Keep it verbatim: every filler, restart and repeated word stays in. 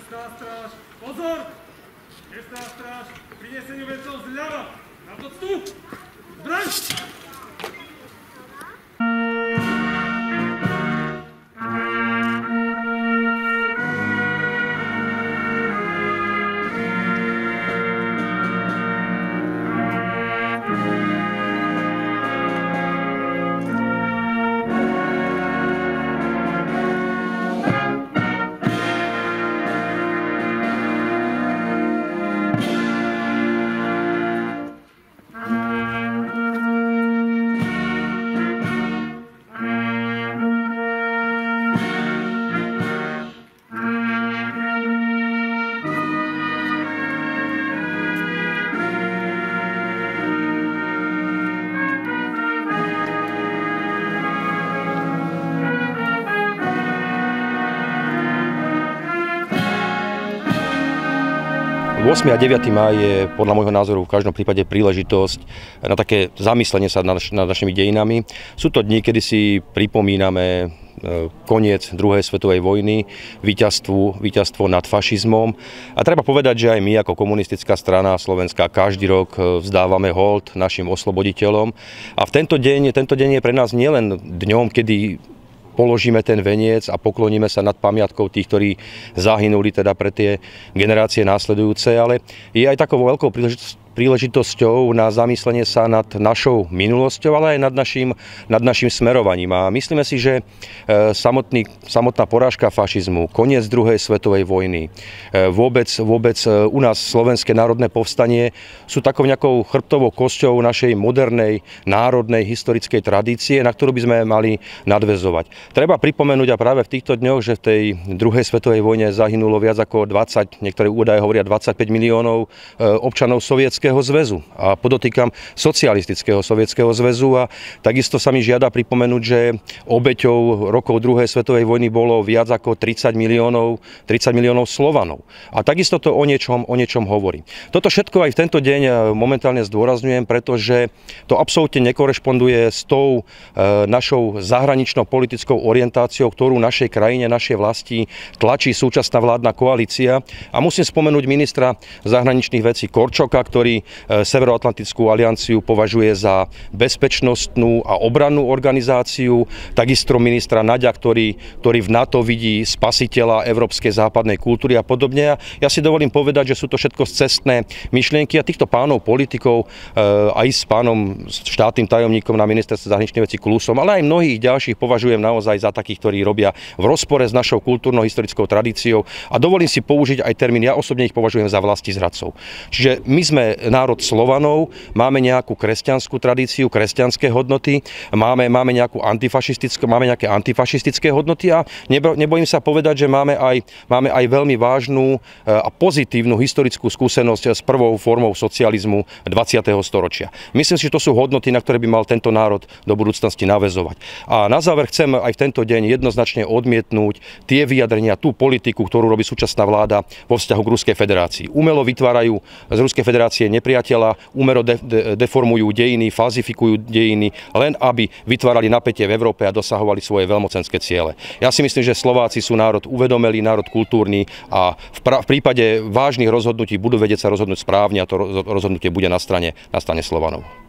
Mestná stráž, pozor! Mestná stráž, pri nesení vencov zľava! Na poctu! Zbraň! ôsmy a deviaty máj je podľa môjho názoru v každom prípade príležitosť na také zamyslenie sa nad, nad našimi dejinami. Sú to dni, kedy si pripomíname koniec druhej svetovej vojny, víťazstvo, víťazstvo nad fašizmom. A treba povedať, že aj my ako komunistická strana Slovenska každý rok vzdávame hold našim osloboditeľom. A v tento deň, tento deň je pre nás nielen dňom, kedy položíme ten veniec a pokloníme sa nad pamiatkou tých, ktorí zahynuli teda pre tie generácie následujúce, ale je aj takou veľkou príležitosťou príležitosťou na zamyslenie sa nad našou minulosťou, ale aj nad našim, nad našim smerovaním. A myslíme si, že samotný, samotná porážka fašizmu, koniec druhej svetovej vojny, vôbec, vôbec u nás Slovenské národné povstanie sú takou nejakou chrbtovou kosťou našej modernej, národnej, historickej tradície, na ktorú by sme mali nadväzovať. Treba pripomenúť a práve v týchto dňoch, že v tej druhej svetovej vojne zahynulo viac ako dvadsať, niektoré údaje hovoria dvadsaťpäť miliónov občanov Sovietskeho zväzu a podotýkam socialistického Sovietskeho zväzu a takisto sa mi žiada pripomenúť, že obeťou rokov druhej svetovej vojny bolo viac ako tridsať miliónov, tridsať miliónov Slovanov. A takisto to o niečom, o niečom hovorí. Toto všetko aj v tento deň momentálne zdôrazňujem, pretože to absolútne nekorešponduje s tou e, našou zahraničnou politickou orientáciou, ktorú našej krajine, našej vlasti tlačí súčasná vládna koalícia. A musím spomenúť ministra zahraničných vecí Korčoka, ktorý Severoatlantickú alianciu považuje za bezpečnostnú a obrannú organizáciu, takisto ministra Naďa, ktorý, ktorý v NATO vidí spasiteľa európskej západnej kultúry a podobne. Ja si dovolím povedať, že sú to všetko scestné myšlienky a týchto pánov politikov aj s pánom štátnym tajomníkom na ministerstve zahraničných vecí Klusom, ale aj mnohých ďalších považujem naozaj za takých, ktorí robia v rozpore s našou kultúrno-historickou tradíciou a dovolím si použiť aj termín, ja osobne ich považujem za vlastizradcov. Čiže my sme národ Slovanov, máme nejakú kresťanskú tradíciu, kresťanské hodnoty, máme, máme, nejakú antifašistickú, máme nejaké antifašistické hodnoty a nebojím sa povedať, že máme aj, máme aj veľmi vážnu a pozitívnu historickú skúsenosť s prvou formou socializmu dvadsiateho storočia. Myslím si, že to sú hodnoty, na ktoré by mal tento národ do budúcnosti naväzovať. A na záver chcem aj v tento deň jednoznačne odmietnúť tie vyjadrenia, tú politiku, ktorú robí súčasná vláda vo vzťahu k Ruskej federácii. Umelo vytvárajú z Ruskej federácie nepriateľa, umelo de- de- deformujú dejiny, falzifikujú dejiny, len aby vytvárali napätie v Európe a dosahovali svoje veľmocenské ciele. Ja si myslím, že Slováci sú národ uvedomelý, národ kultúrny a v, pra- v prípade vážnych rozhodnutí budú vedieť sa rozhodnúť správne a to rozhodnutie bude na strane, na strane Slovanov.